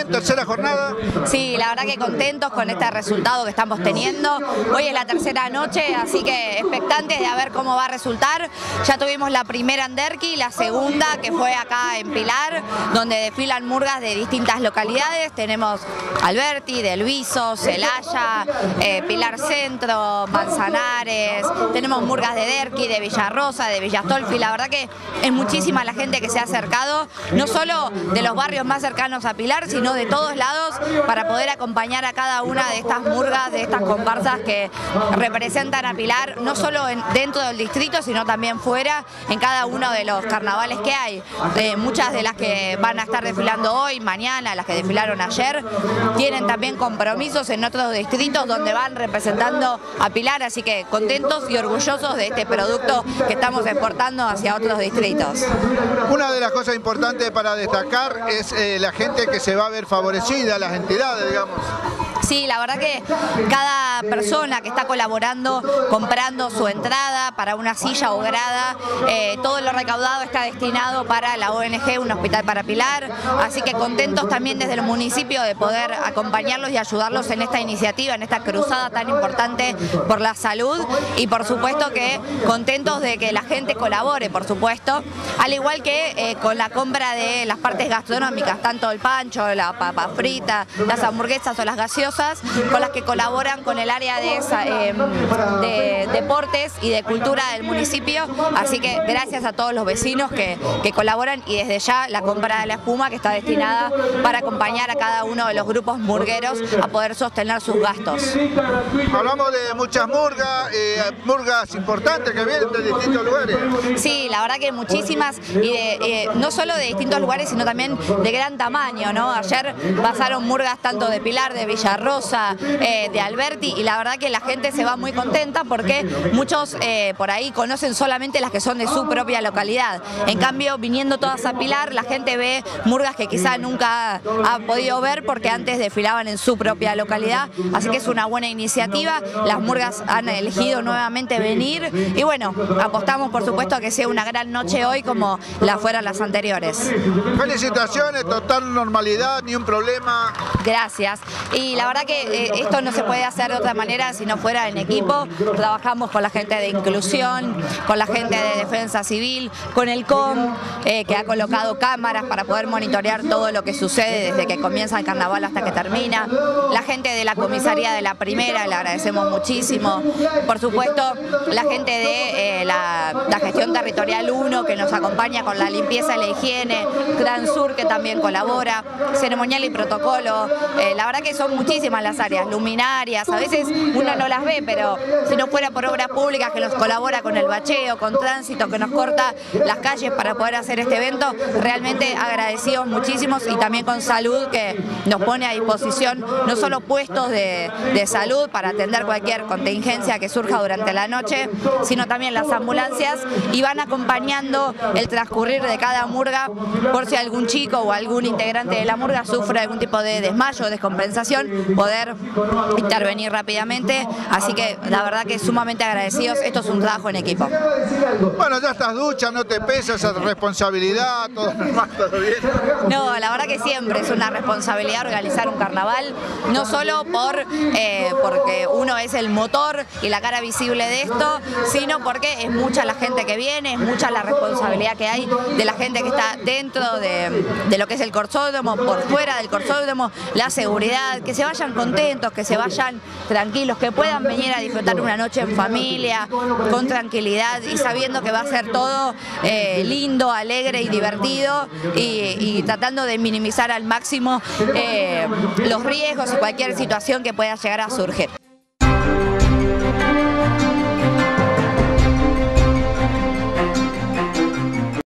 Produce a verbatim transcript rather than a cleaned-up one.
bien, tercera jornada. Sí, la verdad que contentos con este resultado que estamos teniendo. Hoy es la tercera noche, así que expectantes de a ver cómo va a resultar. Ya tuvimos la primera en Derqui, la segunda que fue acá en Pilar, donde desfilan murgas de distintas localidades. Tenemos Alberti, Del Viso, Celaya, eh, Pilar Centro, Manzanares, tenemos murgas de Derqui, de Villarrosa, de Villastolfi. La verdad que es muchísima la gente que se ha acercado, no solo de los barrios más cercanos a Pilar, sino de todos lados, para poder acompañar a cada una de estas murgas, de estas comparsas que representan a Pilar, no solo en, dentro del distrito, sino también fuera, en cada uno de los carnavales que hay. Eh, muchas de las que van a estar desfilando hoy, mañana, las que desfilaron ayer, tienen también compromisos en otros distritos donde van representando a Pilar, así que contentos y orgullosos de este producto que estamos exportando hacia otros distritos. Una de las cosas importantes para destacar es eh, la gente que se va a ver favorecida, las entidades, digamos. Sí, la verdad que cada persona que está colaborando, comprando su entrada para una silla o grada, eh, todo lo recaudado está destinado para la O N G, un hospital para Pilar, así que contentos también desde el municipio de poder acompañarlos y ayudarlos en esta iniciativa, en esta cruzada tan importante por la salud, y por supuesto que contentos de que la gente colabore, por supuesto, al igual que eh, con la compra de las partes gastronómicas, tanto el pancho, la papa frita, las hamburguesas o las gaseosas, con las que colaboran con el área de, esa, eh, de deportes y de cultura del municipio, así que gracias a todos los vecinos que, que colaboran, y desde ya la compra de la espuma que está destinada para acompañar a cada uno de los grupos murgueros a poder sostener sus gastos. Hablamos de muchas murgas, eh, murgas importantes que vienen de distintos lugares. Sí, la verdad que muchísimas, y de, eh, no solo de distintos lugares, sino también de gran tamaño, ¿no? Ayer pasaron murgas tanto de Pilar, de Villarrosa, eh, de Alberti, y la verdad que la gente se va muy contenta porque muchos eh, por ahí conocen solamente las que son de su propia localidad. En cambio, viniendo todas a Pilar, la gente ve murgas que quizá nunca ha podido ver porque antes desfilaban en su propia localidad, así que es una buena iniciativa. Las murgas han elegido nuevamente venir y bueno, apostamos por supuesto a que sea una gran noche hoy como la fueron las anteriores. Felicitaciones, total normalidad, ni un problema. Gracias. Y la verdad que eh, esto no se puede hacer de otra manera si no fuera en equipo. Trabajamos con la gente de inclusión, con la gente de defensa civil, con el C O M, eh, que ha colocado cámaras para poder monitorear todo lo que sucede desde que comienza el carnaval hasta que termina. La gente de la comisaría de la primera, le agradecemos muchísimo. Por supuesto, la gente de eh, la, la gestión territorial uno, que nos acompaña con la limpieza y la higiene, Transur, que también colabora, ceremonial y protocolo. Eh, la verdad que son muchísimas las áreas, luminarias, a veces uno no las ve, pero si no fuera por obras públicas que nos colabora con el bacheo, con tránsito, que nos corta las calles para poder hacer este evento, realmente agradecidos muchísimos, y también con salud, que nos pone a disposición no solo puestos de, de salud para atender cualquier contingencia que surja durante la noche, sino también las ambulancias, y van acompañando el transcurrir de cada murga por si algún chico o algún integrante de la murga sufre algún tipo de desmayo o descompensación, poder intervenir rápidamente, así que la verdad que sumamente agradecidos. Esto es un trabajo en equipo. Bueno, ya estás ducha, no te pesa esa responsabilidad, todo normal, todo bien. No, la verdad que siempre es una responsabilidad organizar un carnaval, no solo por eh, porque uno es el motor y la cara visible de esto, sino porque es mucha la gente que viene, es mucha la responsabilidad que hay de la gente que está dentro de, de lo que es el corsódromo, por fuera del corsódromo, la seguridad, que se vayan contentos, que se vayan tranquilos, que puedan venir a disfrutar una noche en familia, con tranquilidad y sabiendo que va a ser todo eh, lindo, alegre y divertido, y, y tratando de minimizar al máximo eh, los riesgos y cualquier situación que pueda llegar a surgir.